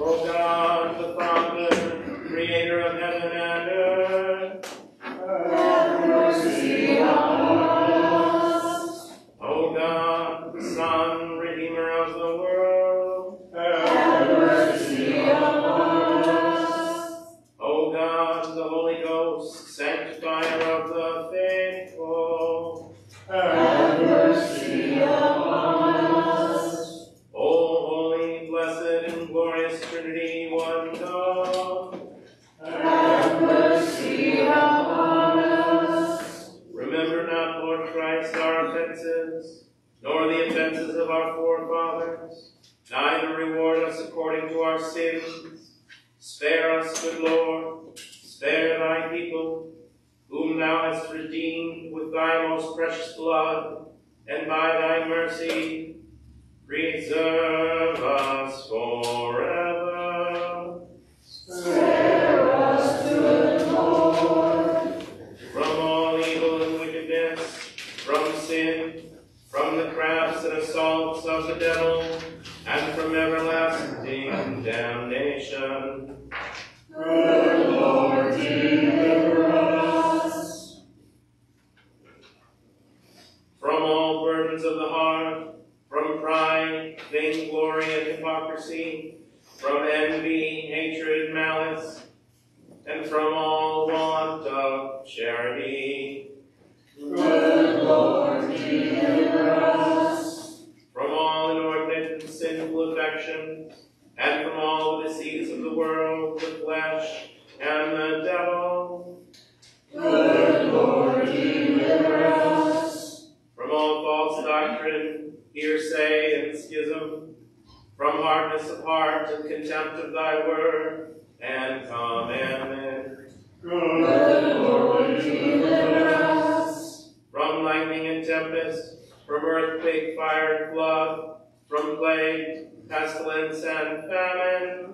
O God, the Father, creator of heaven and earth, have mercy on us. O God, the Son, Redeemer of the world, have mercy on us. O God, the Holy Ghost, sanctifier of the faithful, have mercy upon us. O holy, blessed, and glorious Trinity, one God, have mercy upon us. Remember not, Lord Christ, our offenses, nor the offenses of our forefathers, neither reward us according to our sins. Spare us, good Lord, spare thy people, whom thou hast redeemed with thy most precious blood, and by thy mercy preserve us forever. Spare us, good Lord, from all evil and wickedness, from sin, from the crafts and assaults of the devil, and from everlasting damnation. Good Lord, deliver us from all burdens of the heart, from pride, vainglory, and hypocrisy, from envy, hatred, malice, and from all want of charity. Good Lord, deliver us from all inordinate and sinful affections, and from all the deceits of the world, the flesh, and the devil. Good Lord, deliver us from all false doctrine, hearsay, and schism, from hardness of heart and contempt of thy word and commandment. Good Lord, deliver us from lightning and tempest, from earthquake, fire, and flood, from plague, pestilence, and famine.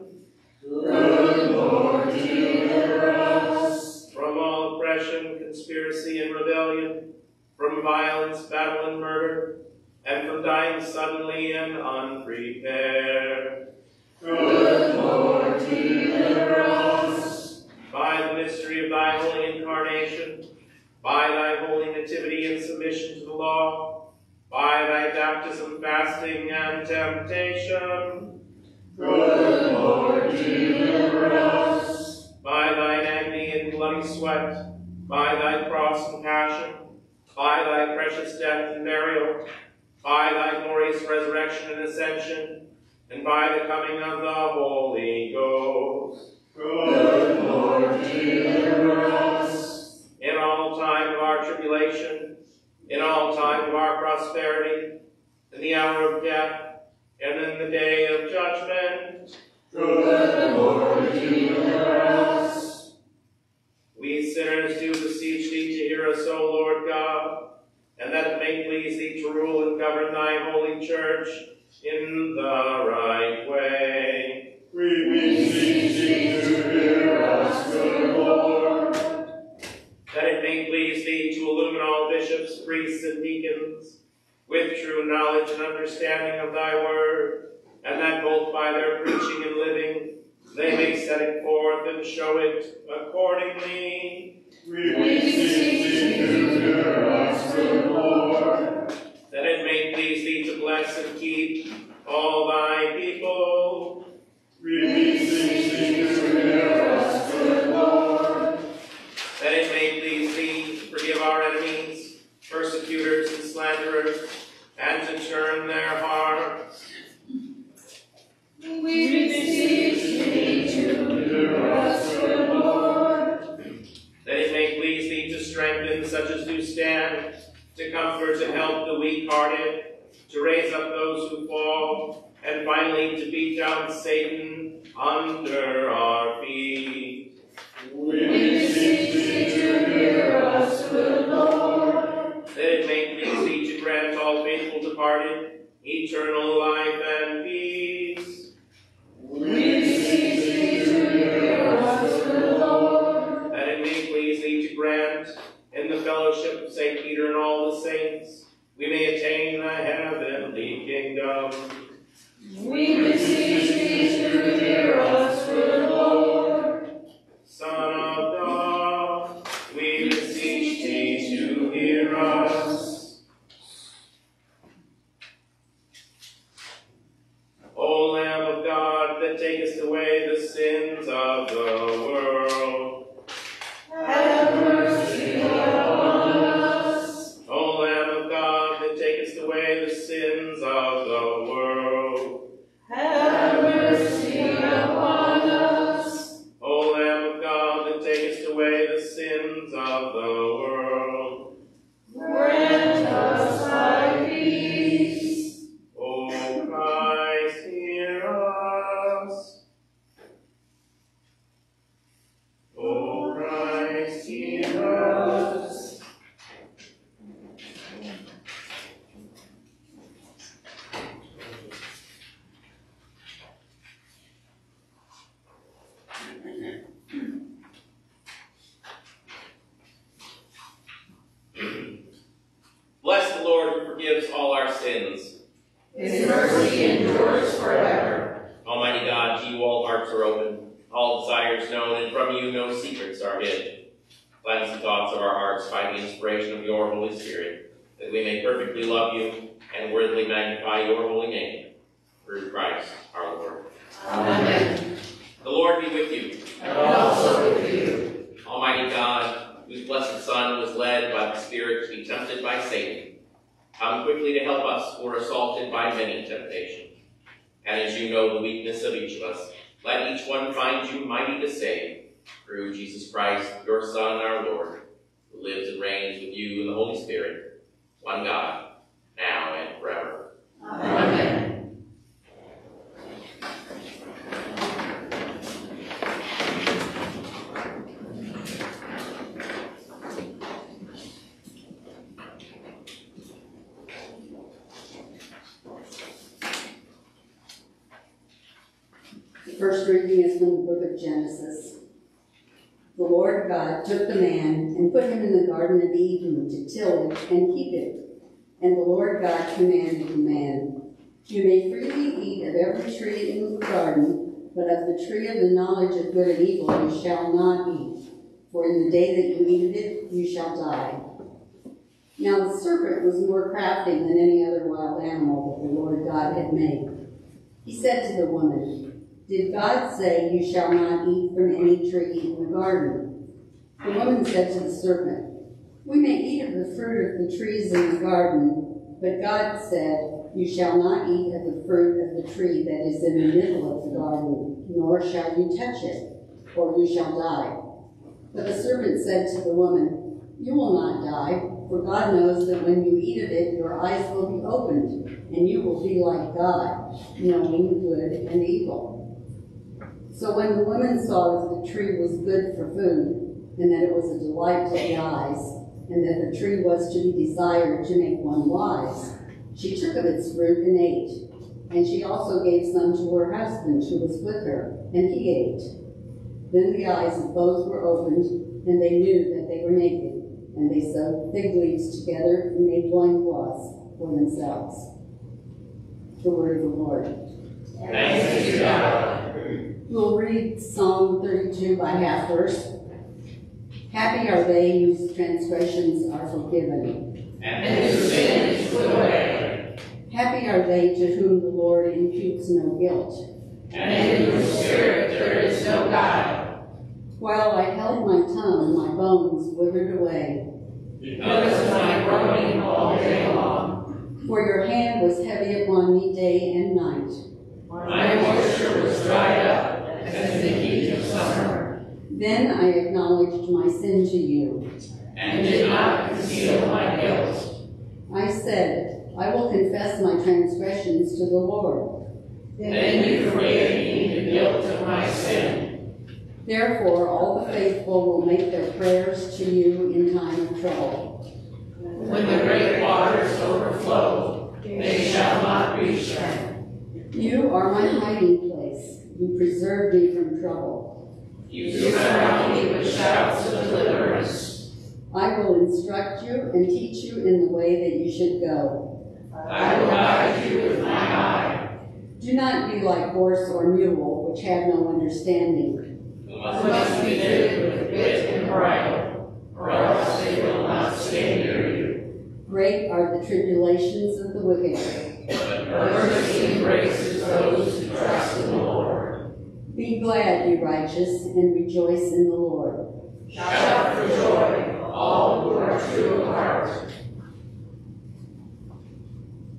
Good Lord, deliver us from all oppression, conspiracy, and rebellion, from violence, battle, and murder, and from dying suddenly and unprepared. Good Lord, deliver us by the mystery of thy holy incarnation, by thy holy nativity and submission to the law, by thy baptism, fasting, and temptation. Good Lord, deliver us by thine agony and bloody sweat, by thy cross and passion, by thy precious death and burial, by thy glorious resurrection and ascension, and by the coming of the Holy Ghost. Good Lord, deliver us in all time of our tribulation, in all time of our prosperity, in the hour of death, and in the day of judgment. Good Lord, deliver us. We sinners do beseech thee to hear us, O Lord God, and that it may please thee to rule and govern thy holy church in the right way. We beseech thee to hear us, good Lord. That it may please thee to illumine all bishops, priests, and deacons with true knowledge and understanding of thy word, and that both by their preaching and living they may set it forth and show it accordingly. We beseech thee to hear us, good Lord. That it may please thee to bless and keep all thy people. We beseech thee to hear us, good Lord. That it may please thee to forgive our enemies, persecutors, and slanderers, and to turn their hearts. We beseech thee to hear us, good Lord. That it may please thee to strengthen such as do stand, to comfort and help the weak-hearted, to raise up those who fall, and finally to beat down Satan under our feet. We beseech thee to hear us, good Lord. That it may please thee to grant all faithful departed eternal life and peace. We beseech thee to hear us, good Lord. That it may please thee to grant, in the fellowship of St. Peter and all the saints, we may attain the heavenly kingdom. We beseech thee to hear away the sins of the world. Have mercy upon us. O Lamb of God, that takest away the sins of the world, Grant us thy peace. O Christ, hear us. O Christ, hear us. Bless the Lord who forgives all our sins. His mercy endures forever. Almighty God, to you all hearts are open, all desires known, and from you no secrets are hid. Cleanse the thoughts of our hearts by the inspiration of your Holy Spirit, that we may perfectly love you and worthily magnify your holy name. Through Christ our Lord. Amen. The Lord be with you. And also with you. Almighty God, whose blessed Son was led by the Spirit to be tempted by Satan, come quickly to help us who are assaulted by many temptations. And as you know the weakness of each of us, let each one find you mighty to save, through Jesus Christ, your Son, our Lord, who lives and reigns with you in the Holy Spirit, one God, now and forever. Amen. The first reading is from the book of Genesis. The Lord God took the man and put him in the Garden of Eden to till it and keep it. And the Lord God commanded the man, "You may freely eat of every tree in the garden, but of the tree of the knowledge of good and evil you shall not eat, for in the day that you eat of it you shall die." Now the serpent was more crafty than any other wild animal that the Lord God had made. He said to the woman, "Did God say you shall not eat from any tree in the garden?" The woman said to the serpent, "We may eat of the fruit of the trees in the garden, but God said, you shall not eat of the fruit of the tree that is in the middle of the garden, nor shall you touch it, or you shall die." But the serpent said to the woman, "You will not die, for God knows that when you eat of it, your eyes will be opened, and you will be like God, knowing good and evil." So when the woman saw that the tree was good for food, and that it was a delight to the eyes, and that the tree was to be desired to make one wise, she took of its fruit and ate. And she also gave some to her husband who was with her, and he ate. Then the eyes of both were opened, and they knew that they were naked, and they sewed fig leaves together and made loincloths for themselves. The word of the Lord. Thanks be to God. We'll read Psalm 32 by half verse. Happy are they whose transgressions are forgiven, And whose sin is put away. Happy are they to whom the Lord imputes no guilt, And in whose spirit there is no guile. While I held my tongue, my bones withered away, Because of my groaning all day long. for your hand was heavy upon me day and night. My moisture was dried up as the heat of summer, Then I acknowledged my sin to you. and did not conceal my guilt. I said, I will confess my transgressions to the Lord. Then you forgave me the guilt of my sin. Therefore, all the faithful will make their prayers to you in time of trouble. When the great waters overflow, they shall not reach them. You are my hiding place. You preserve me from trouble. You surround me with shouts of deliverance. I will instruct you and teach you in the way that you should go. I will guide you with my eye. Do not be like horse or mule, which have no understanding. Who must be fitted with bit and bridle, or else they will not stay near you. Great are the tribulations of the wicked. But mercy embraces those who trust in the Lord. Be glad, you righteous, and rejoice in the Lord. Shout for joy, all who are true of heart.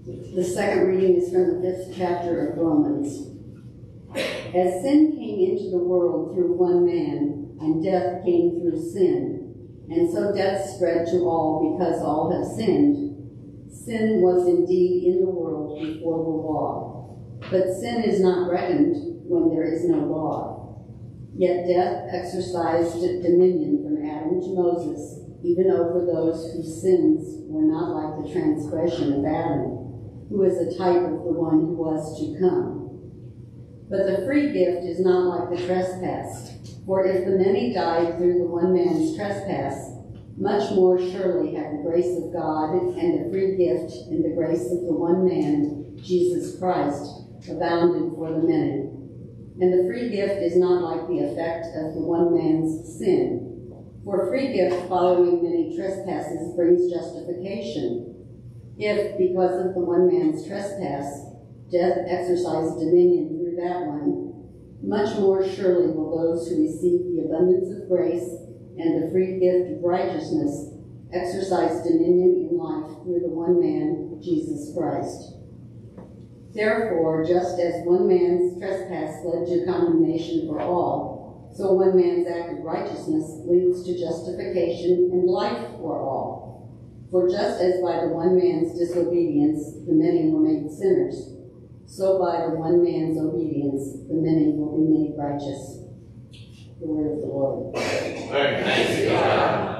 The second reading is from the 5th chapter of Romans. As sin came into the world through one man, and death came through sin, and so death spread to all because all have sinned. Sin was indeed in the world before the law, but sin is not reckoned when there is no law. Yet death exercised dominion from Adam to Moses, even over those whose sins were not like the transgression of Adam, who is a type of the one who was to come. But the free gift is not like the trespass, for if the many died through the one man's trespass, much more surely have the grace of God and the free gift in the grace of the one man, Jesus Christ, abounded for the many. And the free gift is not like the effect of the one man's sin. For free gift following many trespasses brings justification. If, because of the one man's trespass, death exercised dominion through that one, much more surely will those who receive the abundance of grace and the free gift of righteousness exercise dominion in life through the one man, Jesus Christ. Therefore, just as one man's trespass led to condemnation for all, so one man's act of righteousness leads to justification and life for all. For just as by the one man's disobedience the many were made sinners, so by the one man's obedience the many will be made righteous. The word of the Lord. Thanks be to God.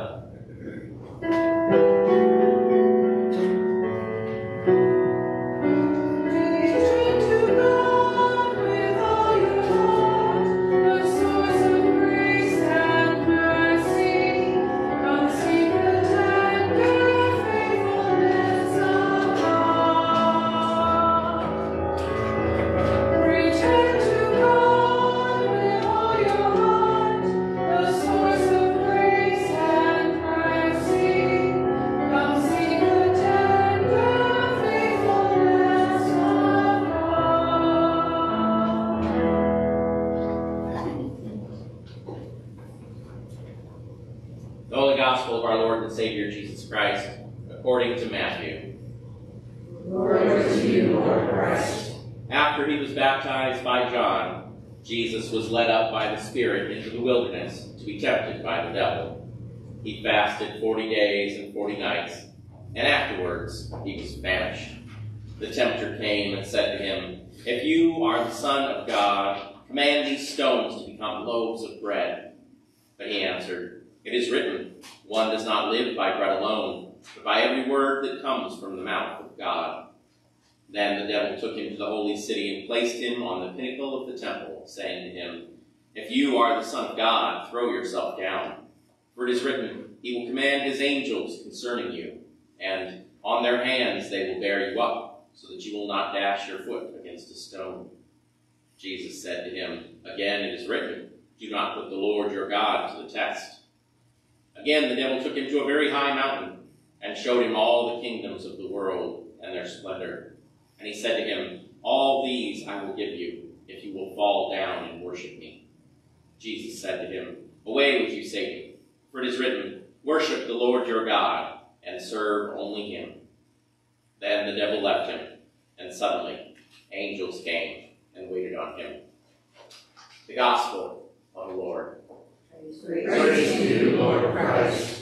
Savior Jesus Christ, according to Matthew. Glory to you, Lord Christ. After he was baptized by John, Jesus was led up by the Spirit into the wilderness to be tempted by the devil. He fasted 40 days and 40 nights, and afterwards he was famished. The tempter came and said to him, "If you are the Son of God, command these stones to become loaves of bread." But he answered, "It is written, one does not live by bread alone, but by every word that comes from the mouth of God." Then the devil took him to the holy city and placed him on the pinnacle of the temple, saying to him, "If you are the Son of God, throw yourself down. For it is written, he will command his angels concerning you, and on their hands they will bear you up, so that you will not dash your foot against a stone." Jesus said to him, "Again it is written, do not put the Lord your God to the test." Again the devil took him to a very high mountain, and showed him all the kingdoms of the world and their splendor. And he said to him, "All these I will give you, if you will fall down and worship me." Jesus said to him, "Away with you, Satan, for it is written, worship the Lord your God, and serve only him." Then the devil left him, and suddenly angels came and waited on him. The Gospel of the Lord. Praise to you, Lord Christ.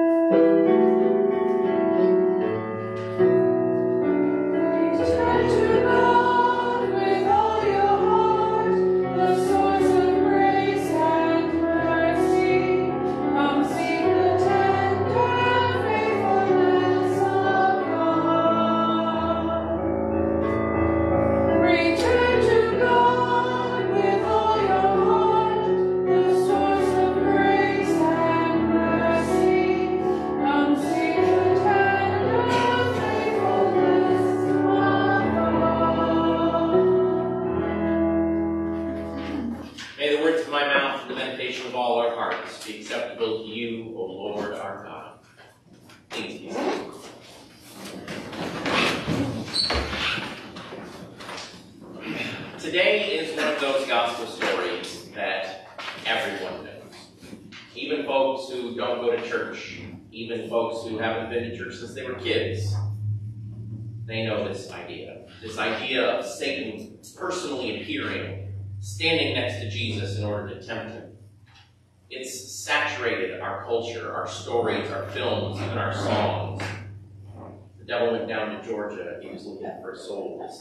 Today is one of those gospel stories that everyone knows. Even folks who don't go to church, even folks who haven't been to church since they were kids. they know this idea of Satan personally appearing, standing next to Jesus in order to tempt him. It's saturated our culture, our stories, our films, even our songs. The devil went down to Georgia. He was looking for souls.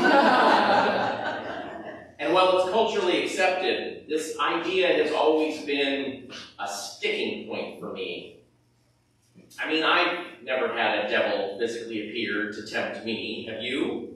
And while it's culturally accepted, this idea has always been a sticking point for me. I mean, I've never had a devil physically appear to tempt me. Have you?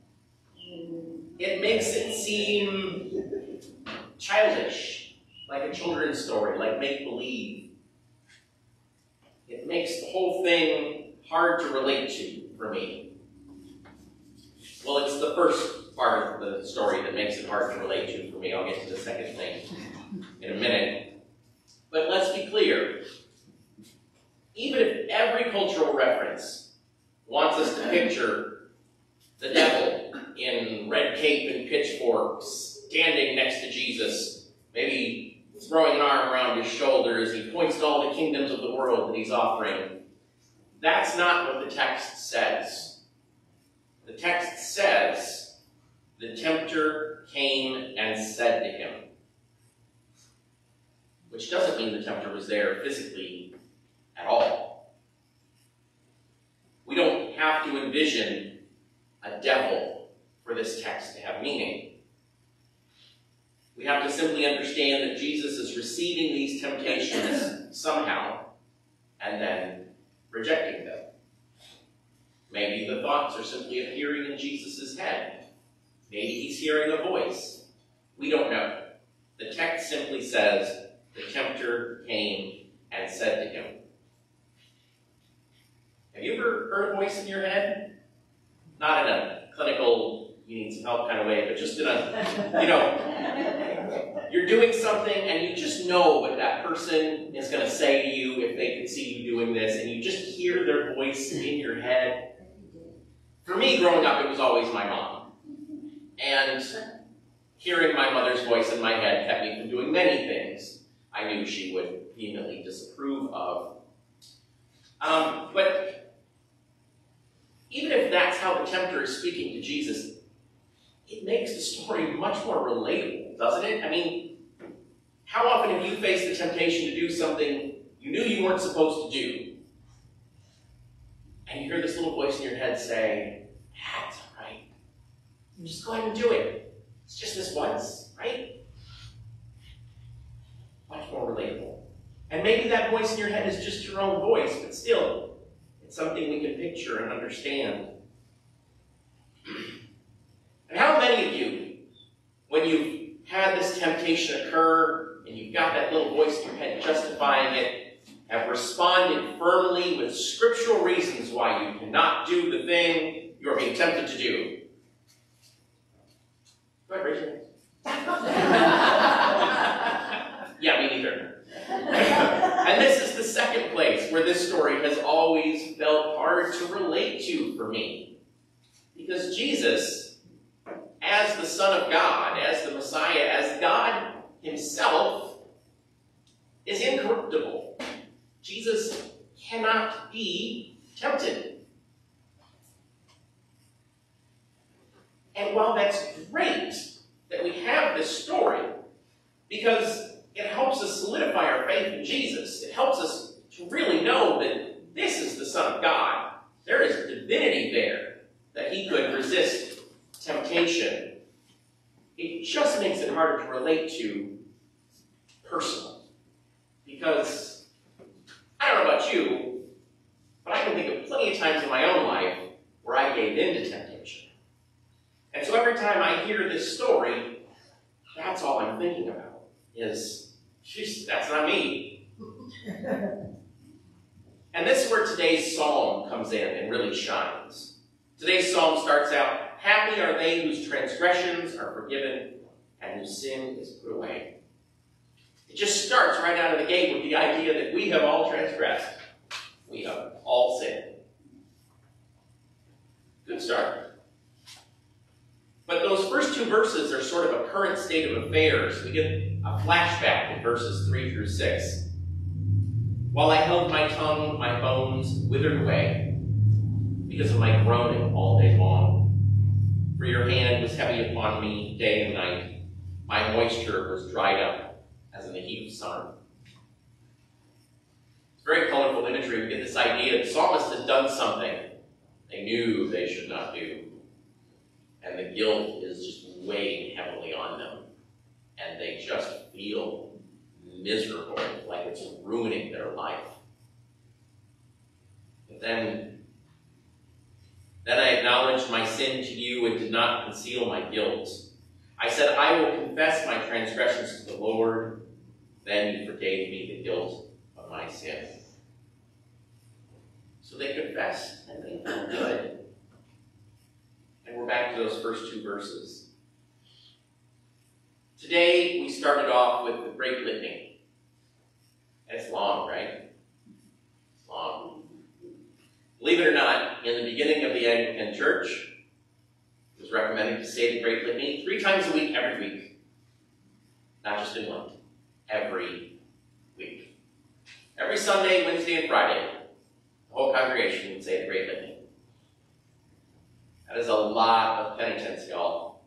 It makes it seem childish, like a children's story, like make-believe. It makes the whole thing hard to relate to for me. Well, it's the first part of the story that makes it hard to relate to for me. I'll get to the second thing in a minute. But let's be clear. Even if every cultural reference wants us to picture the devil in red cape and pitchforks standing next to Jesus, maybe throwing an arm around his shoulder as he points to all the kingdoms of the world that he's offering, that's not what the text says. The text says, the tempter came and said to him. Which doesn't mean the tempter was there physically at all. We don't have to envision a devil for this text to have meaning. We have to simply understand that Jesus is receiving these temptations somehow and then rejecting them. Maybe the thoughts are simply appearing in Jesus' head. Maybe he's hearing a voice. We don't know. The text simply says, the tempter came and said to him. Have you ever heard a voice in your head? Not in a clinical, you need some help kind of way, but just in a, you're doing something and you just know what that person is going to say to you if they can see you doing this, and you just hear their voice in your head. For me, growing up, it was always my mom. And hearing my mother's voice in my head kept me from doing many things I knew she would vehemently disapprove of. But even if that's how the tempter is speaking to Jesus, it makes the story much more relatable, doesn't it? I mean, how often have you faced the temptation to do something you knew you weren't supposed to do? And you hear this little voice in your head say, that's all right. Just go ahead and do it. It's just this once, right? Much more relatable. And maybe that voice in your head is just your own voice, but still, it's something we can picture and understand. And how many of you, when you've had this temptation occur, and you've got that little voice in your head justifying it, have responded firmly with scriptural reasons why you cannot do the thing you're being tempted to do? Go ahead, raise your hand. Yeah, me neither. And this is the second place where this story has always felt hard to relate to for me. Because Jesus, as the Son of God, as the Messiah, as God himself, is incorruptible. Jesus cannot be tempted. And while that's great that we have this story, because it helps us solidify our faith in Jesus, it helps us to really know that this is the Son of God. There is divinity there, that he could resist temptation. It just makes it harder to relate to personally. Because, I don't know about you, but I can think of plenty of times in my own life where I gave in to temptation. And so every time I hear this story, that's all I'm thinking about is, jeez, that's not me. And this is where today's psalm comes in and really shines. Today's psalm starts out, happy are they whose transgressions are forgiven and whose sin is put away. It just starts right out of the gate with the idea that we have all transgressed. We have all sinned. Good start. But those first two verses are sort of a current state of affairs. We get a flashback in verses 3 through 6. While I held my tongue, my bones withered away. because of my groaning all day long. For your hand was heavy upon me day and night. My moisture was dried up as in the heat of summer. It's very colorful imagery. We get this idea the psalmist has done something they knew they should not do. And the guilt is just weighing heavily on them. And they just feel miserable, like it's ruining their life. But then I acknowledged my sin to you and did not conceal my guilt. I said, I will confess my transgressions to the Lord. Then you forgave me the guilt of my sin. So they confessed and they felt good. And we're back to those first two verses. Today we started off with the Great Litany. And it's long, right? It's long. Believe it or not, in the beginning of the Anglican Church, it was recommended to say the Great Litany 3 times a week, every week. Not just in Lent. Every week. Every Sunday, Wednesday, and Friday, the whole congregation would say the Great Litany. That is a lot of penitence, y'all.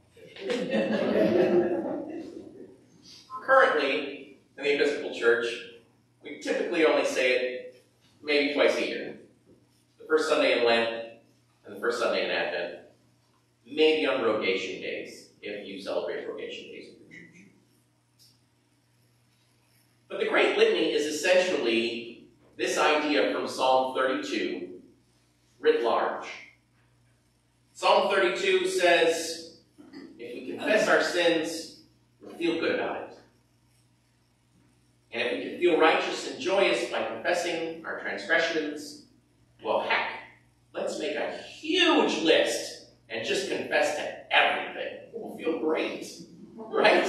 Currently, in the Episcopal Church, we typically only say it maybe twice a year. The first Sunday in Lent and the first Sunday in Advent. Maybe on rogation days, if you celebrate rogation days in your church. But the Great Litany is essentially this idea from Psalm 32, writ large. Psalm 32 says, if we confess our sins, we'll feel good about it. And if we can feel righteous and joyous by confessing our transgressions, well, heck, let's make a huge list and just confess to everything. We'll feel great, right?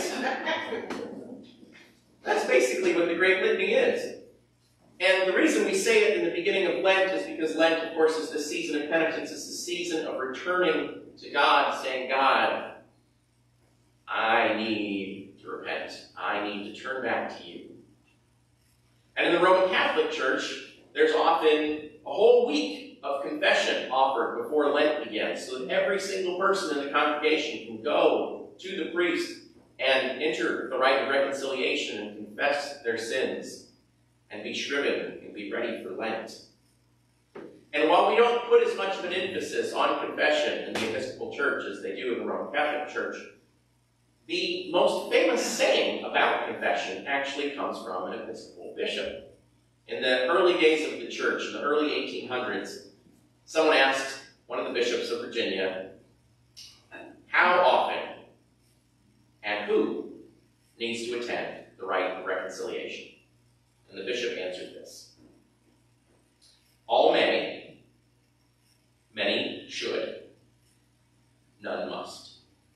That's basically what the Great Litany is. And the reason we say it in the beginning of Lent is because Lent, of course, is the season of penitence. It's the season of returning to God, saying, God, I need to repent. I need to turn back to you. And in the Roman Catholic Church, there's often a whole week of confession offered before Lent begins, so that every single person in the congregation can go to the priest and enter the rite of reconciliation and confess their sins and be shriven and be ready for Lent. And while we don't put as much of an emphasis on confession in the Episcopal Church as they do in the Roman Catholic Church, the most famous saying about confession actually comes from an Episcopal bishop. In the early days of the church, in the early 1800s, someone asked one of the bishops of Virginia, how often and who needs to attend the rite of reconciliation? And the bishop answered this. All may, many should, none must.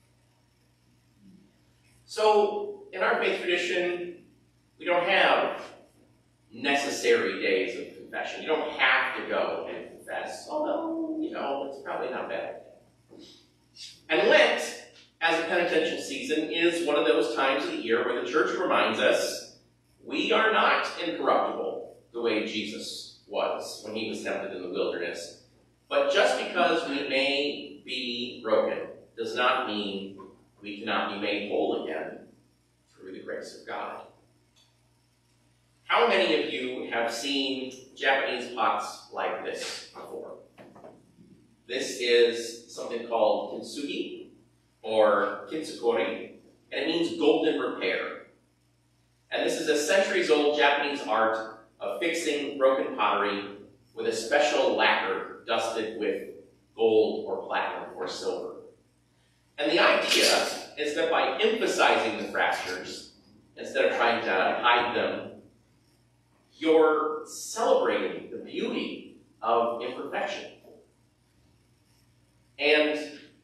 So, in our faith tradition, we don't have necessary days of confession. You don't have to go and confess, although, it's probably not bad. And Lent, as a penitential season, is one of those times of the year where the church reminds us we are not incorruptible the way Jesus was when he was tempted in the wilderness. But just because we may be broken does not mean we cannot be made whole again through the grace of God. How many of you have seen Japanese pots like this before? This is something called kintsugi, or kintsukori, and it means golden repair. And this is a centuries-old Japanese art of fixing broken pottery with a special lacquer dusted with gold or platinum or silver. And the idea is that by emphasizing the fractures, instead of trying to hide them, you're celebrating the beauty of imperfection. And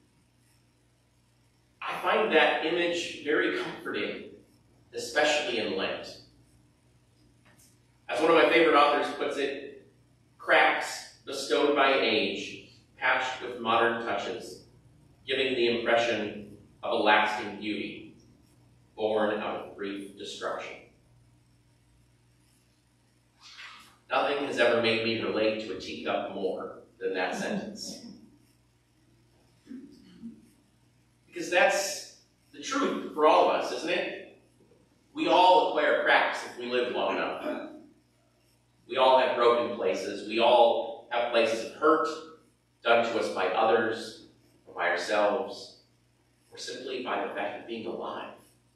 I find that image very comforting, especially in Lent. As one of my favorite authors puts it, cracks bestowed by age, patched with modern touches, giving the impression of a lasting beauty, born out of brief destruction. Nothing has ever made me relate to a teacup more than that sentence. Because that's the truth for all of us, isn't it? We all acquire cracks if we live long enough. We all have broken places. We all have places of hurt done to us by others, or by ourselves, or simply by the fact of being alive.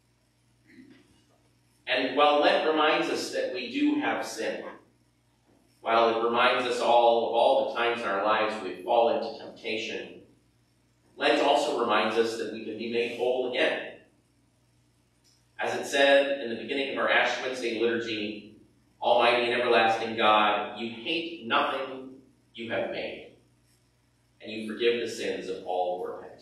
And while Lent reminds us that we do have sin, while it reminds us all of all the times in our lives we fall into temptation, Lent also reminds us that we can be made whole again. As it said in the beginning of our Ash Wednesday liturgy, Almighty and everlasting God, you hate nothing you have made, and you forgive the sins of all who are penitent.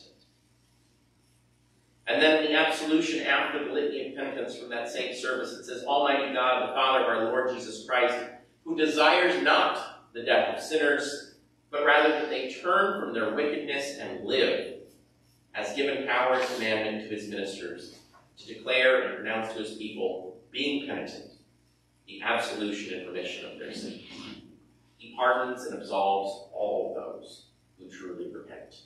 And then the absolution after the litany of penitence from that same service, it says, Almighty God, the Father of our Lord Jesus Christ, who desires not the death of sinners, but rather that they turn from their wickedness and live, has given power and commandment to his ministers to declare and pronounce to his people, being penitent, the absolution and remission of their sins. He pardons and absolves all those who truly repent.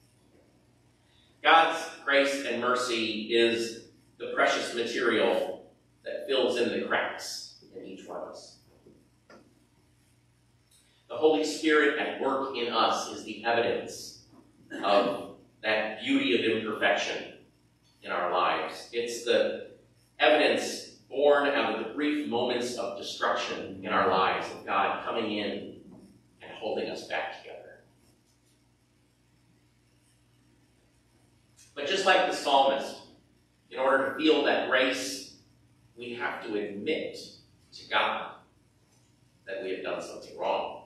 God's grace and mercy is the precious material that fills in the cracks in each one of us. The Holy Spirit at work in us is the evidence of that beauty of imperfection in our lives. It's the evidence born out of the brief moments of destruction in our lives of God coming in and holding us back together. But just like the psalmist, in order to feel that grace, we have to admit to God that we have done something wrong.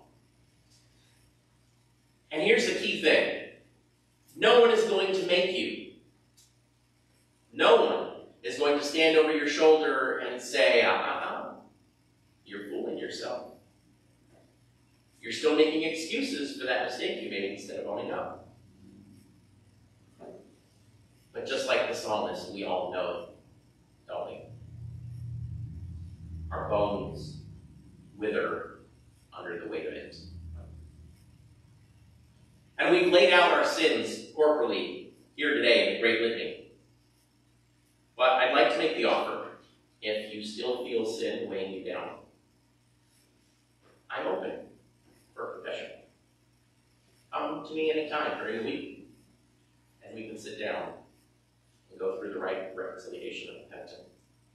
And here's the key thing. No one is going to make you. No one is going to stand over your shoulder and say, you're fooling yourself. You're still making excuses for that mistake you made instead of owning up. But just like the psalmist, we all know, don't we? Our bones wither under the weight of it. And we've laid out our sins corporally here today in the Great Litany. But I'd like to make the offer, if you still feel sin weighing you down, I'm open for confession. Come to me anytime during the week, and we can sit down and go through the right reconciliation of the penitent.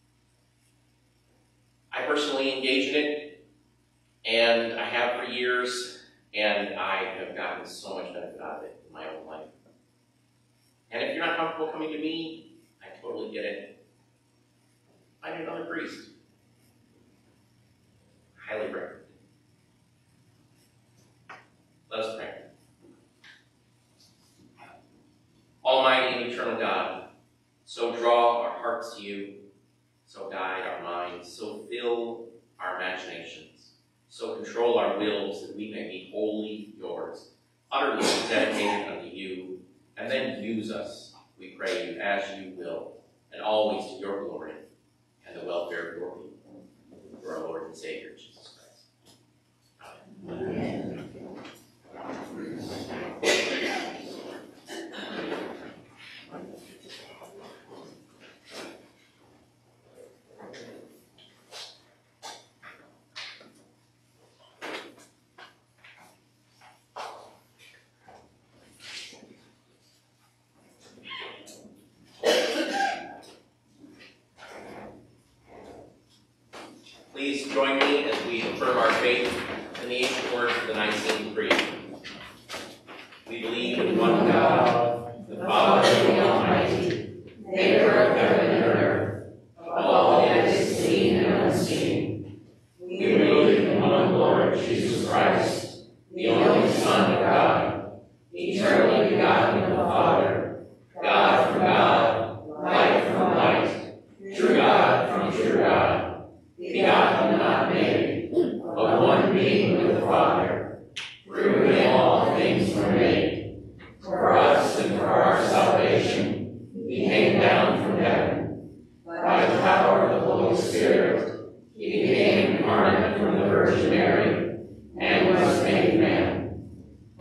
I personally engage in it, and I have for years, and I have gotten so much benefit out of it in my own life. And if you're not comfortable coming to me, I totally get it. Find another priest. Highly recommend it. Let us pray. Almighty and eternal God, so draw our hearts to you, so guide our minds, so fill our imaginations, so control our wills that we may be wholly yours, utterly dedicated unto you, and then use us, we pray you, as you will, and always to your glory and the welfare of your people, through our Lord and Savior, Jesus Christ. Amen. Please join me as we affirm our faith in the ancient words of the Nicene Creed. We believe in one God, the Father Almighty, maker of heaven and earth, of all that is seen and unseen. We believe in one Lord Jesus Christ, the only Son of God, eternally begotten of the Father, God from God, light from light, true God from true God, begotten, not made, but one being with the Father, through whom all things were made. For us and for our salvation, he came down from heaven. By the power of the Holy Spirit, he became incarnate from the Virgin Mary, and was made man.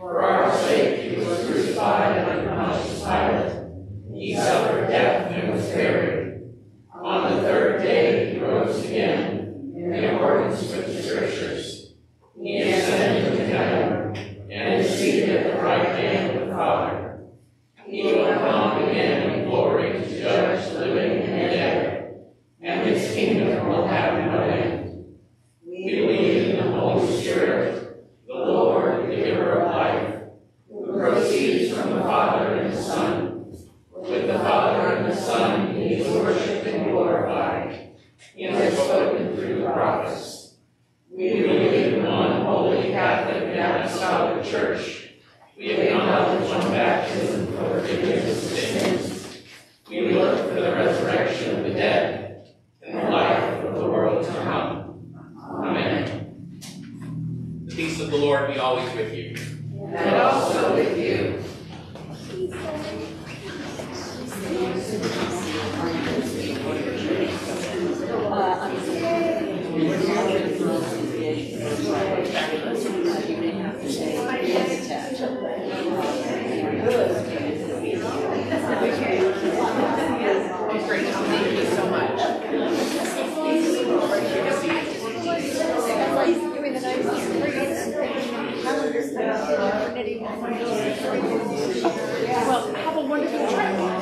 Well, have a wonderful trip.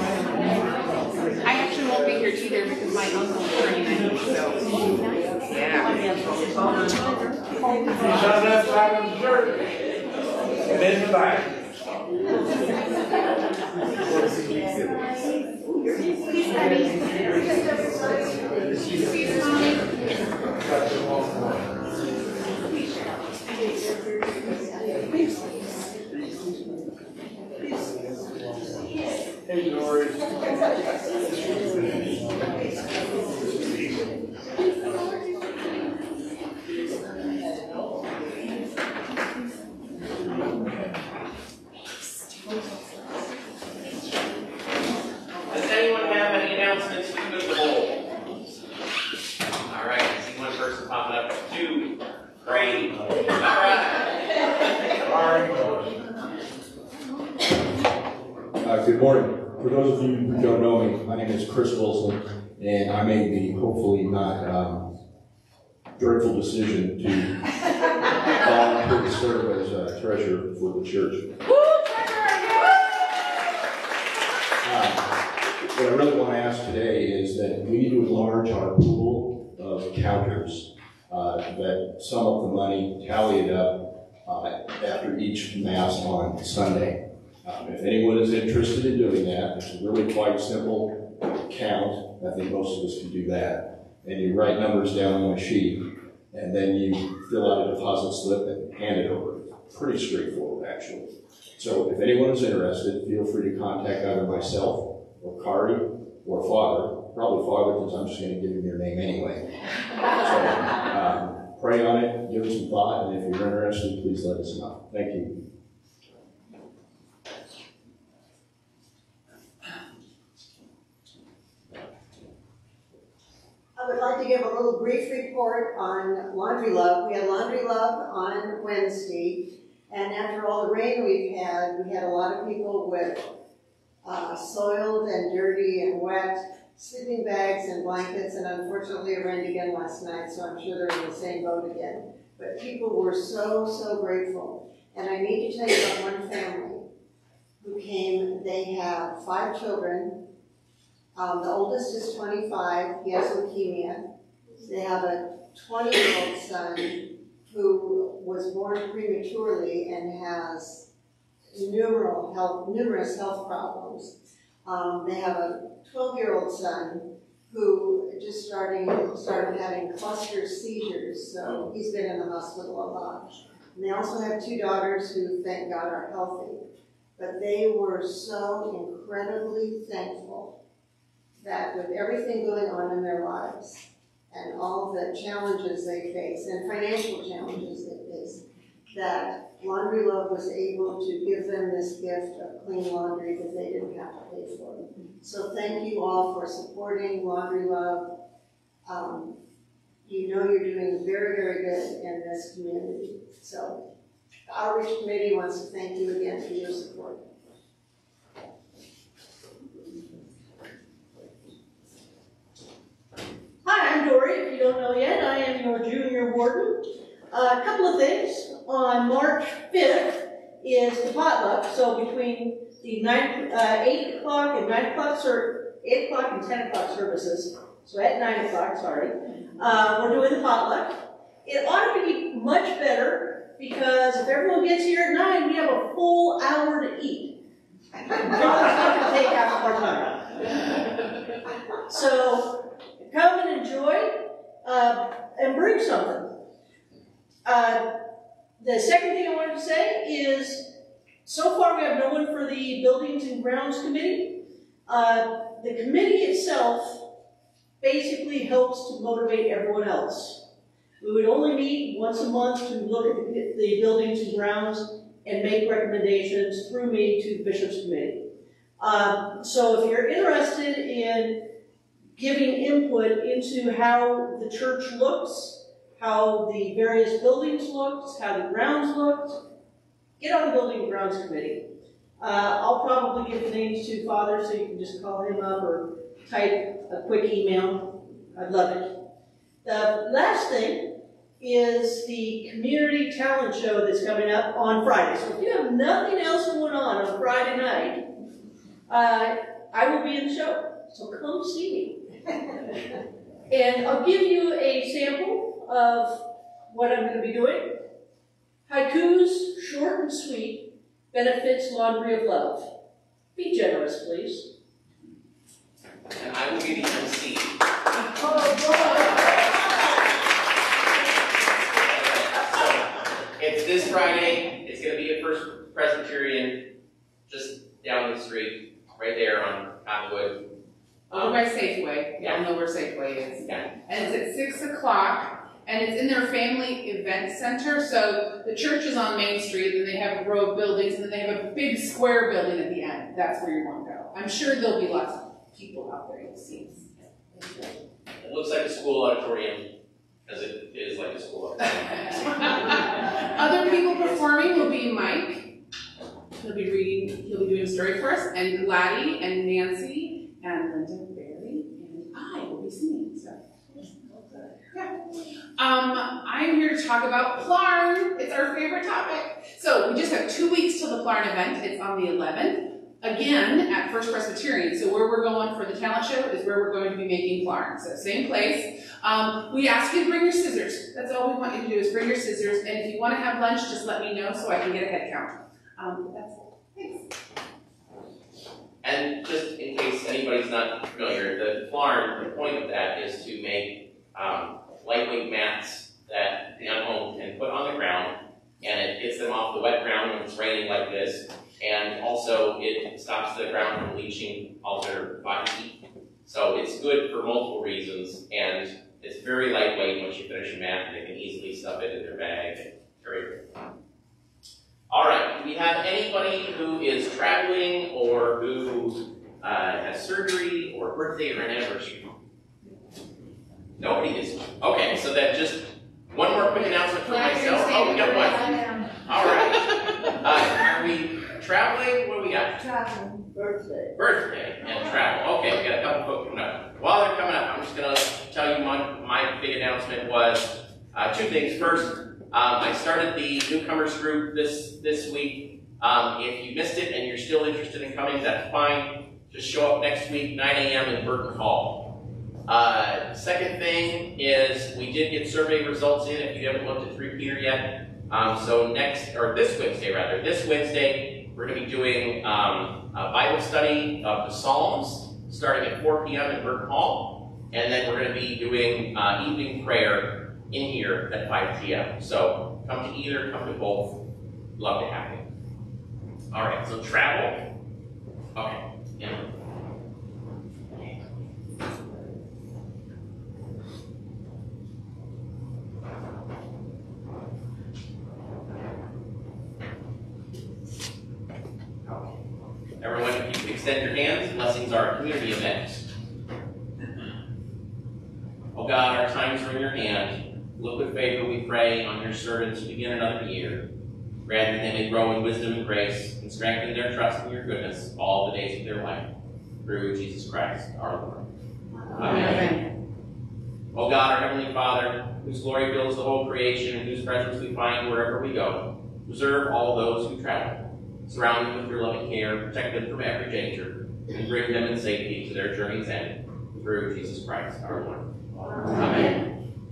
I actually won't be here either because my uncle's turning 90, so yeah. He's on that side of the church. And in the back. Hey, Dory. Does anyone have any announcements to do with the bowl? All right, I see one person popping up. 2, 3. All right. Good morning. For those of you who don't know me, my name is Chris Wilson, and I made the hopefully not dreadful decision to volunteer to serve as treasurer for the church. What I really want to ask today is that we need to enlarge our pool of counters, that sum up the money, tally it up after each Mass on Sunday. If anyone is interested in doing that, it's a really quite simple count. I think most of us can do that. And you write numbers down on a sheet, and then you fill out a deposit slip and hand it over. Pretty straightforward, actually. So if anyone is interested, feel free to contact either myself or Kari or Father. Probably Father, because I'm just going to give him your name anyway. So pray on it, give it some thought, and if you're interested, please let us know. Thank you. I would like to give a little brief report on Laundry Love. We had Laundry Love on Wednesday, and after all the rain we had a lot of people with soiled and dirty and wet sleeping bags and blankets, and unfortunately it rained again last night, so I'm sure they're in the same boat again. But people were so, so grateful. And I need to tell you about one family who came. They have 5 children. The oldest is 25, he has leukemia. They have a 20-year-old son who was born prematurely and has numerous health problems. They have a 12-year-old son who just started having cluster seizures, so he's been in the hospital a lot. And they also have 2 daughters who, thank God, are healthy. But they were so incredibly thankful that with everything going on in their lives and all the challenges they face and financial challenges they face, that Laundry Love was able to give them this gift of clean laundry that they didn't have to pay for. So thank you all for supporting Laundry Love. You know you're doing very, very good in this community. So the Outreach Committee wants to thank you again for your support. Hi, I'm Dory. If you don't know yet, I am your junior warden. A couple of things. On March 5th is the potluck. So between the 8 o'clock and 9 o'clock, 8 o'clock and 10 o'clock services. So at 9 o'clock, sorry, we're doing the potluck. It ought to be much better because if everyone gets here at 9, we have a full hour to eat. John's not going to take half of our time. So come and enjoy and bring something. The second thing I wanted to say is, so far we have no one for the Buildings and Grounds Committee. The committee itself basically helps to motivate everyone else. We would only meet once a month to look at the buildings and grounds and make recommendations through me to the Bishop's Committee. So if you're interested in giving input into how the church looks, how the various buildings looked, how the grounds looked, get on the Building and Grounds Committee. I'll probably give the names to Father so you can just call him up or type a quick email. I'd love it. The last thing is the community talent show that's coming up on Friday. So if you have nothing else going on Friday night, I will be in the show. So come see me. And I'll give you a sample of what I'm going to be doing. Haikus, short and sweet, benefits laundry of love. Be generous, please. And I will be the MC. It's this Friday. It's going to be at First Presbyterian, just down the street, right there on Cottonwood. Over by Safeway. Yeah. Y'all know where Safeway is. Yeah. And it's at 6 o'clock, and it's in their family event center. So the church is on Main Street, and they have a row of buildings, and then they have a big square building at the end. That's where you want to go. I'm sure there'll be lots of people out there. You'll see. It looks like a school auditorium, because it is like a school auditorium. Other people performing will be Mike. He'll be doing a story for us, and Gladys and Nancy and Linda Barry, and I will be singing. So, yeah. I'm here to talk about Plarn. It's our favorite topic. So we just have 2 weeks till the Plarn event. It's on the 11th. Again, at First Presbyterian. So where we're going for the talent show is where we're going to be making Plarn. So same place. We ask you to bring your scissors. That's all we want you to do is bring your scissors. And if you want to have lunch, just let me know so I can get a head count. That's all. Thanks. And just in case anybody's not familiar, the Plarn, the point of that is to make lightweight mats that the young home can put on the ground, and it gets them off the wet ground when it's raining like this. And also, it stops the ground from leaching all their body heat. So it's good for multiple reasons, and it's very lightweight. Once you finish a mat, they can easily stuff it in their bag and carry it. All right, do we have anybody who is traveling or who has surgery or birthday or anniversary? Nobody is. Okay, so then just one more quick announcement for myself. Oh, we got one. All right. Are we traveling? What do we got? Traveling. Birthday and travel. Okay, we got a couple folks coming up. While they're coming up, I'm just going to tell you my big announcement was two things. First, I started the newcomers group this week. If you missed it and you're still interested in coming, that's fine. Just show up next week, 9 a.m. in Burton Hall. Second thing is we did get survey results in if you haven't looked at 3 Peter yet. So this Wednesday, we're going to be doing a Bible study of the Psalms starting at 4 p.m. in Burton Hall. And then we're going to be doing evening prayer in here at 5 p.m. So come to either, come to both. Love to have you. All right, so travel. Okay. Yeah. Everyone, if you could extend your hands, blessings are a community event. Oh God, our times are in your hand. Look with favor, we pray, on your servants who begin another year. Grant that they may grow in wisdom and grace, and strengthen their trust in your goodness all the days of their life. Through Jesus Christ, our Lord. Amen. Oh God, our Heavenly Father, whose glory fills the whole creation, and whose presence we find wherever we go, preserve all those who travel. Surround them with your loving care, protect them from every danger, and bring them in safety to their journey's end. Through Jesus Christ, our Lord. Amen.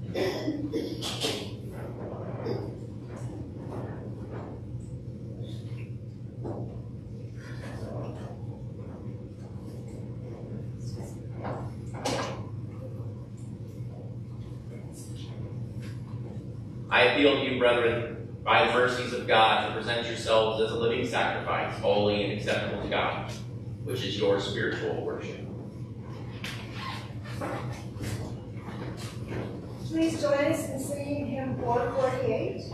I appeal to you, brethren, by the mercies of God, to present yourselves as a living sacrifice, holy and acceptable to God, which is your spiritual worship. Please join us in singing hymn 448.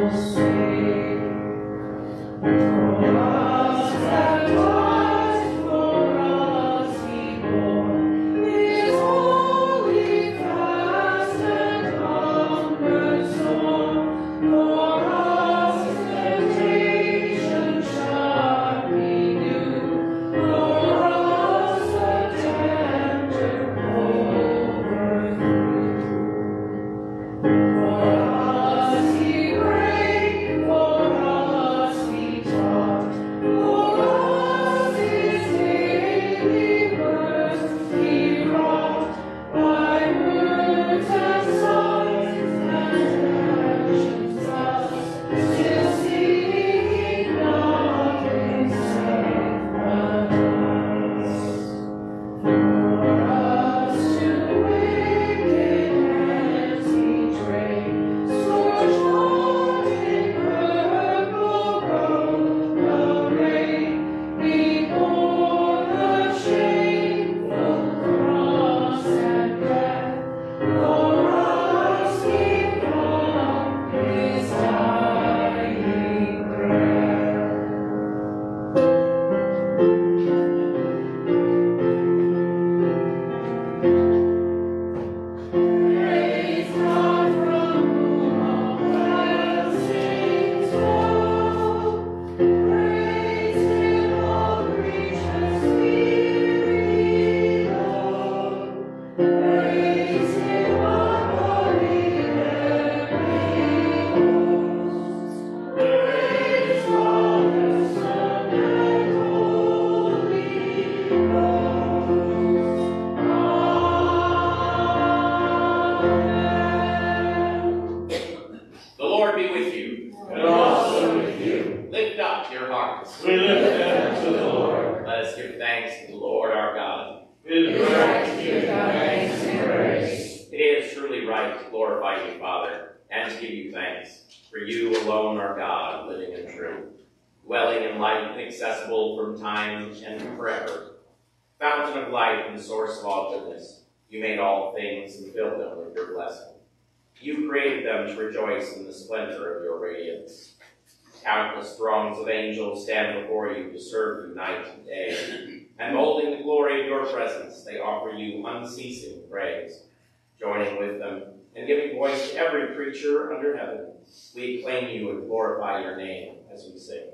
You created them to rejoice in the splendor of your radiance. Countless throngs of angels stand before you to serve you night and day, and holding the glory of your presence, they offer you unceasing praise. Joining with them and giving voice to every creature under heaven, we acclaim you and glorify your name as we sing.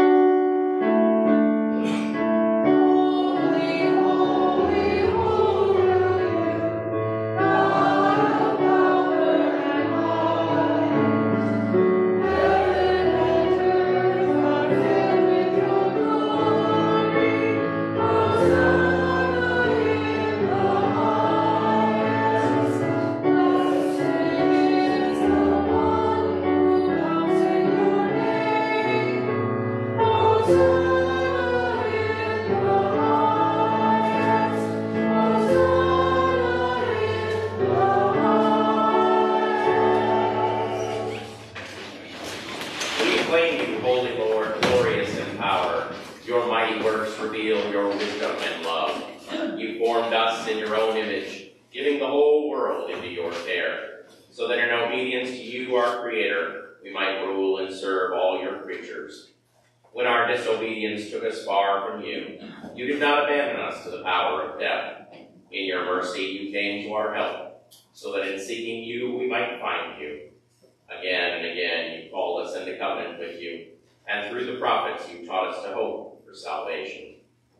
When our disobedience took us far from you, you did not abandon us to the power of death. In your mercy, you came to our help, so that in seeking you, we might find you. Again and again, you called us into covenant with you, and through the prophets, you taught us to hope for salvation.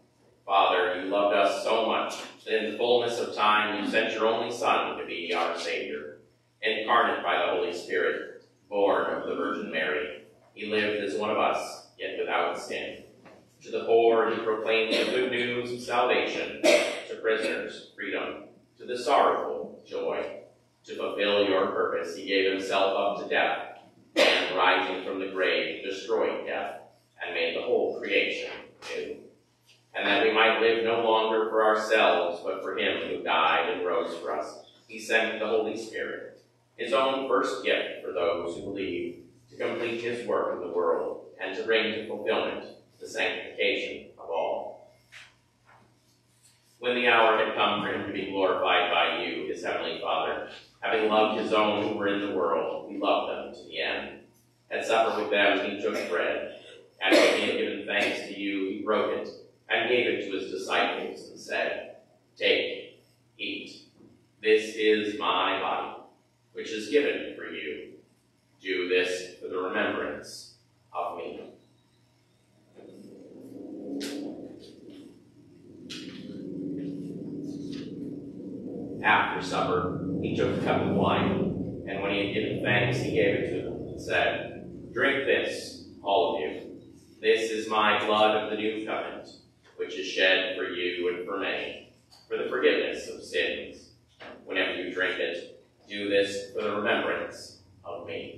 Father, you loved us so much that in the fullness of time, you sent your only Son to be our Savior, incarnate by the Holy Spirit, born of the Virgin Mary. He lived as one of us, yet without sin. To the poor, he proclaimed the good news of salvation. To prisoners, freedom. To the sorrowful, joy. To fulfill your purpose, he gave himself up to death, and rising from the grave, destroyed death, and made the whole creation new. And that we might live no longer for ourselves, but for him who died and rose for us, he sent the Holy Spirit, his own first gift for those who believe, to complete his work in the world, and to bring to fulfillment the sanctification of all. When the hour had come for him to be glorified by you, his heavenly Father, having loved his own who were in the world, he loved them to the end. At supper with them, he took bread, and when he had given thanks to you, he broke it, and gave it to his disciples, and said, "Take, eat. This is my body, which is given for you. Do this for the remembrance of me." After supper, he took a cup of wine, and when he had given thanks, he gave it to them, and said, "Drink this, all of you. This is my blood of the new covenant, which is shed for you and for many, for the forgiveness of sins. Whenever you drink it, do this for the remembrance of me."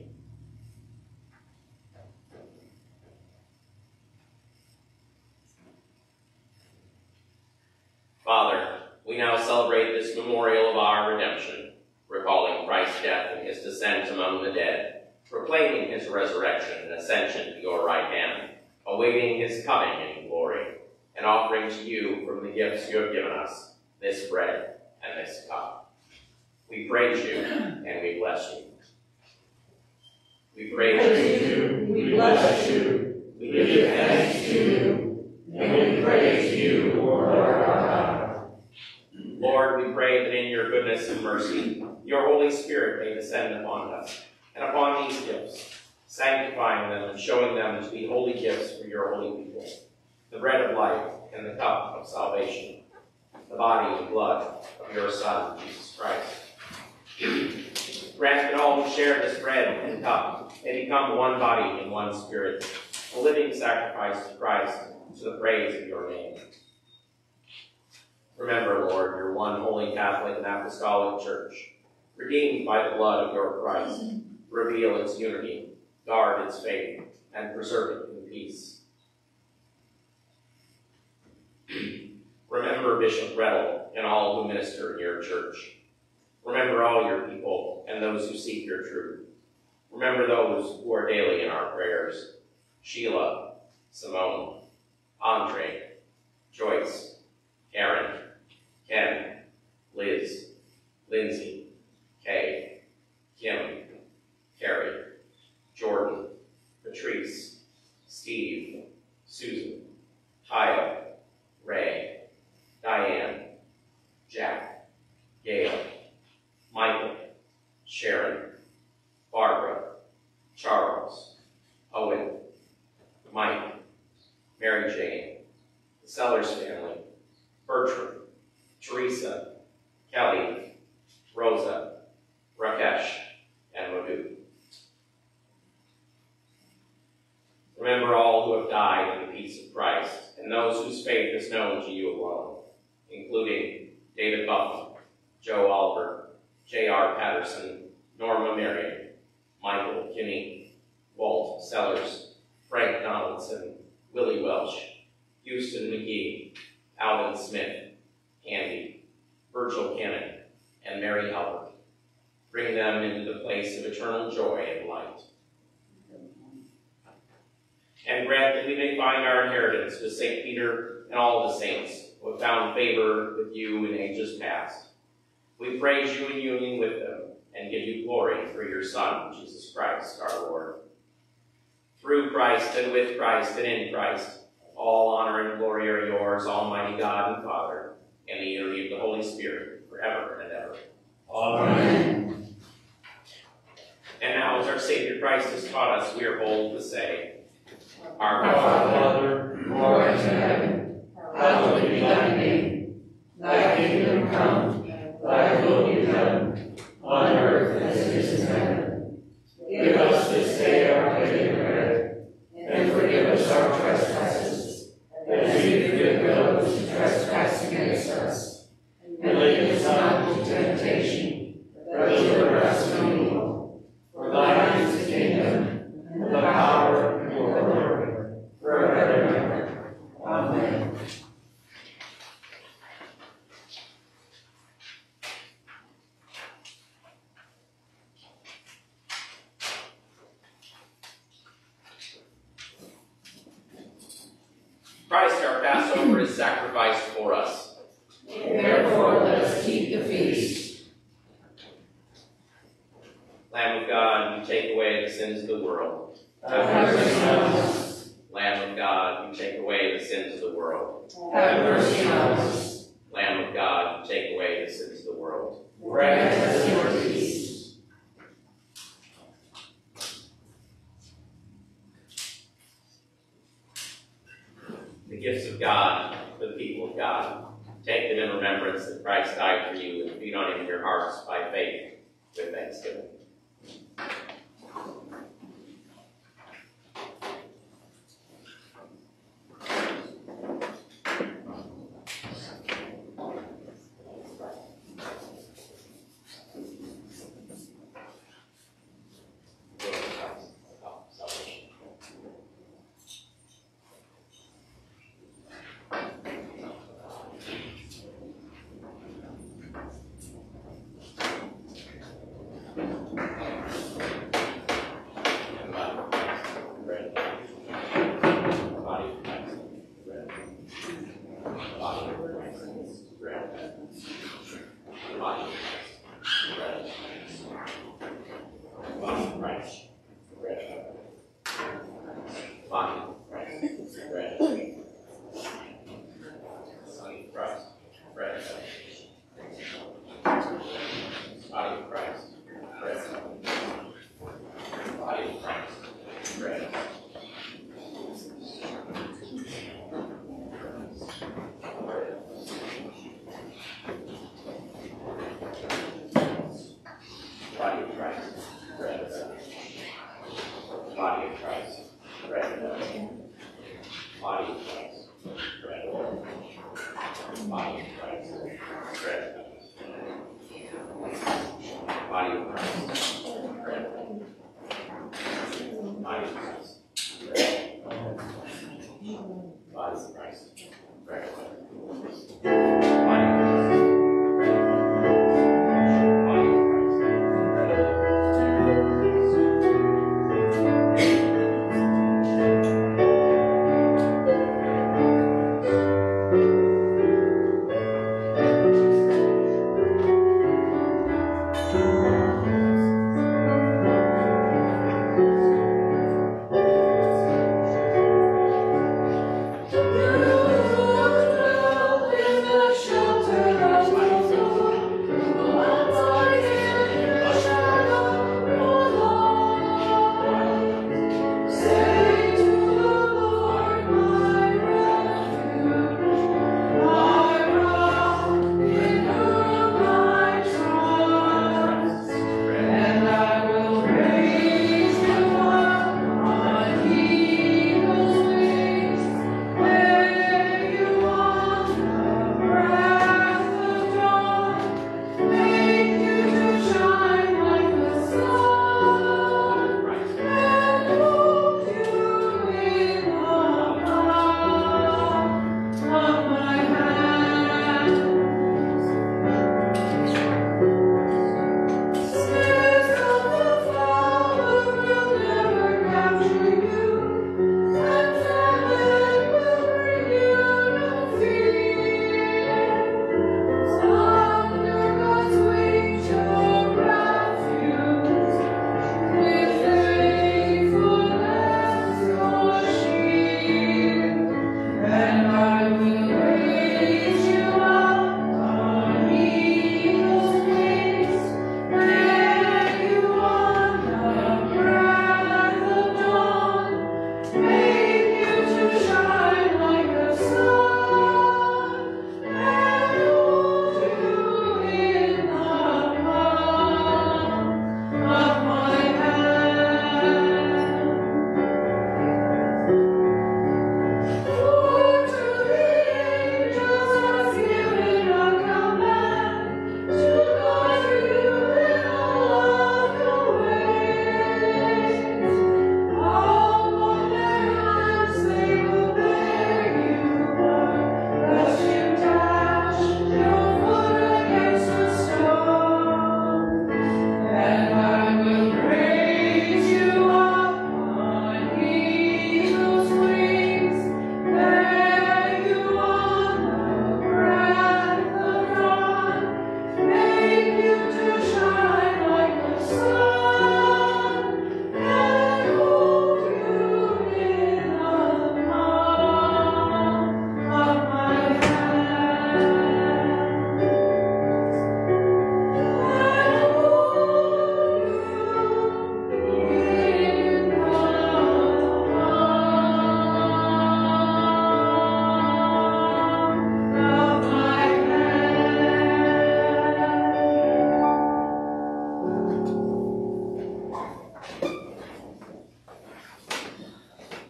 Father, we now celebrate this memorial of our redemption, recalling Christ's death and his descent among the dead, proclaiming his resurrection and ascension to your right hand, awaiting his coming in glory, and offering to you from the gifts you have given us this bread and this cup. We praise you and we bless you. We praise you, we bless you, we give thanks to you, and we praise you, Lord our God. Lord, we pray that in your goodness and mercy, your Holy Spirit may descend upon us and upon these gifts, sanctifying them and showing them to be holy gifts for your holy people, the bread of life and the cup of salvation, the body and blood of your Son, Jesus Christ. Grant that all who share this bread and cup may become one body and one spirit, a living sacrifice to Christ to the praise of your name. Remember, Lord, your one holy Catholic and Apostolic Church, redeemed by the blood of your Christ. Reveal its unity, guard its faith, and preserve it in peace. Remember Bishop Rettel and all who minister in your church. Remember all your people and those who seek your truth. Remember those who are daily in our prayers: Sheila, Simone, Andre, Joyce, Karen, Ken, Liz, Lindsay, Kay, Kim, Carrie, Jordan, Patrice, Steve, Susan, Kyle, Ray, Diane, Jack, Gail, Michael, Sharon, Barbara, Charles, Owen, Mike, Mary Jane, the Sellers family, Bertram, Teresa, Kelly, Rosa, Rakesh, and Madhu. Remember all who have died in the peace of Christ, and those whose faith is known to you alone, including David Buffon, Joe Albert, J.R. Patterson, Norma Marion, Michael Kinney, Walt Sellers, Frank Donaldson, Willie Welsh, Houston McGee, Alvin Smith, Andy, Virgil Cannon, and Mary Albert. Bring them into the place of eternal joy and light. And grant that we may find our inheritance with St. Peter and all the saints who have found favor with you in ages past. We praise you in union with them and give you glory through your Son, Jesus Christ, our Lord. Through Christ and with Christ and in Christ, all honor and glory are yours, Almighty God and Father, in the unity of the Holy Spirit, forever and ever. Amen. And now, as our Savior Christ has taught us, we are bold to say, Our Father, who art in heaven, hallowed be thy name. Thy kingdom come, thy will be done, on earth as it is in heaven. Give us this day our daily bread, and forgive us our trespasses, as we forgive those who trespass against us. And lead us not into temptation, but deliver us from evil. For thine is the kingdom, and the power, and the glory, forever and ever. Amen. Christ, our Passover, is sacrificed for us. Therefore, let us keep the feast. Lamb of God, you take away the sins of the world. Have mercy on us. Lamb of God, you take away the sins of the world. Have mercy on us. Lamb of God, you take away the sins of the world. Grant us your peace. The gifts of God for the people of God. Take them in remembrance that Christ died for you, and feed on him in your hearts by faith with thanksgiving. You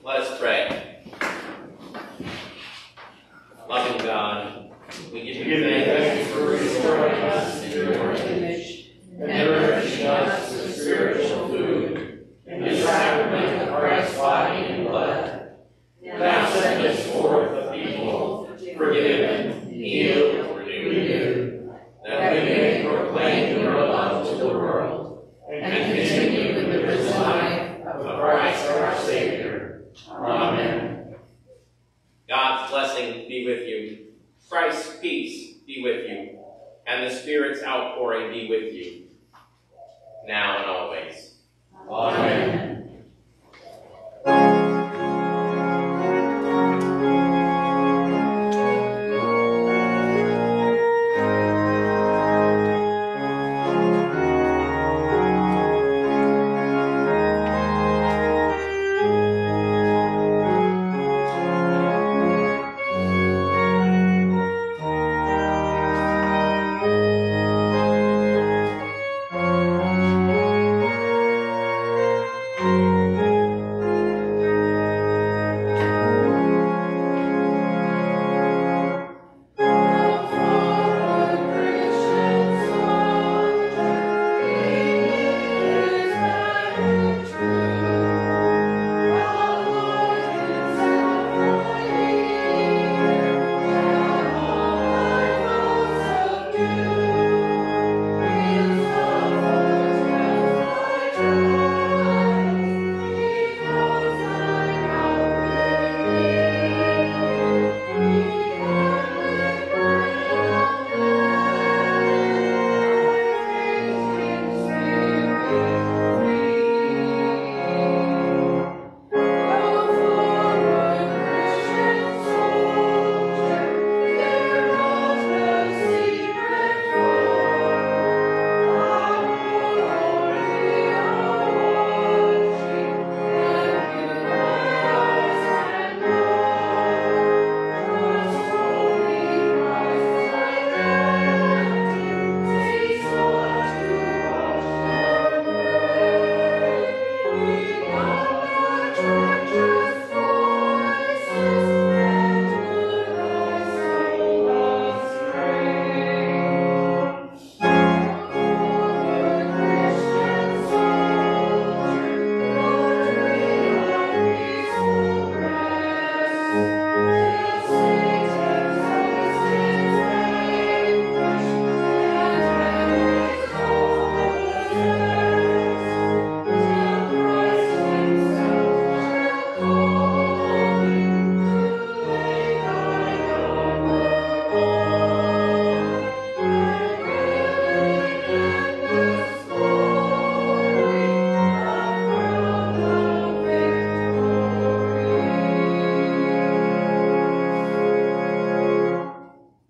Let us pray. Loving God, we give you thanks for restoring us in your image and nourishing us with spiritual food in the sacrament of Christ's body and blood. Now send us forth a people, forgiven, healed, renewed, that we may proclaim your love to the world and continue in the risen life of Christ our Savior. Amen. God's blessing be with you. Christ's peace be with you. And the Spirit's outpouring be with you. Now and always. Amen.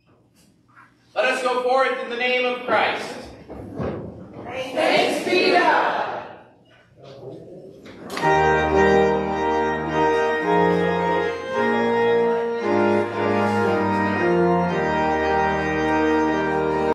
Let us go forth in the name of Christ. Thanks be to God.